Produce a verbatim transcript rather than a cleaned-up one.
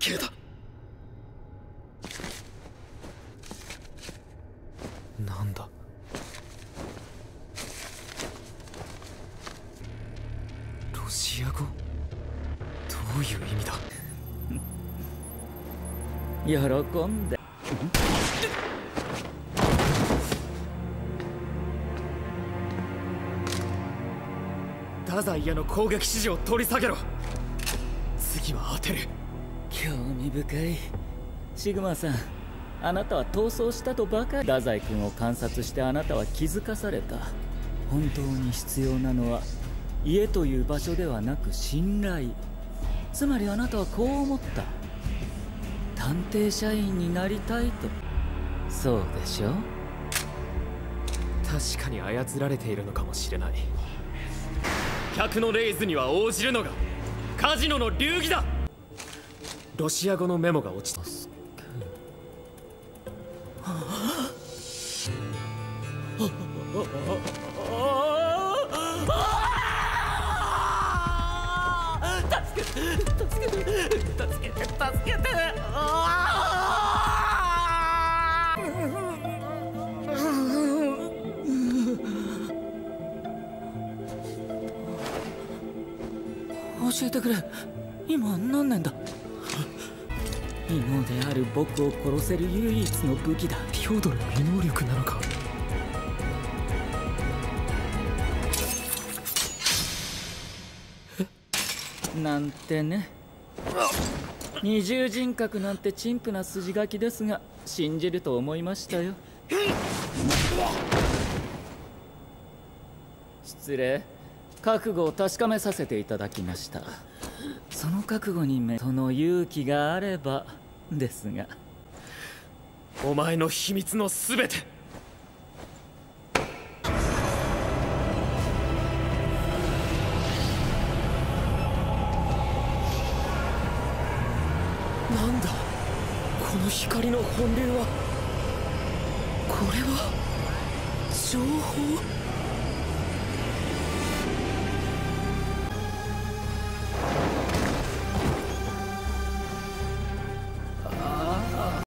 形だ。なんだ。ロシア語？どういう意味だ。 喜んで。 太宰屋の攻撃指示を取り下げろ。次は当てる。 興味深い。シグマさん、あなたは逃走したとばかり。太宰君を観察してあなたは気づかされた。本当に必要なのは家という場所ではなく信頼。つまりあなたはこう思った。探偵社員になりたいと。そうでしょ。 確かに操られているのかもしれない。客のレイズには応じるのがカジノの流儀だ。ロシア語のメモが落ちた。助けて助けて助けて助けて。 教えてくれ。今何年だ。妹である僕を殺せる唯一の武器だ。 ピョードルの異能力なのか。 なんてね。二重人格なんて陳腐な筋書きですが信じると思いましたよ。失礼。覚悟を確かめさせていただきました。その覚悟にめその勇気があればですが。 お前の秘密のすべて。なんだこの光の本流は。これは情報。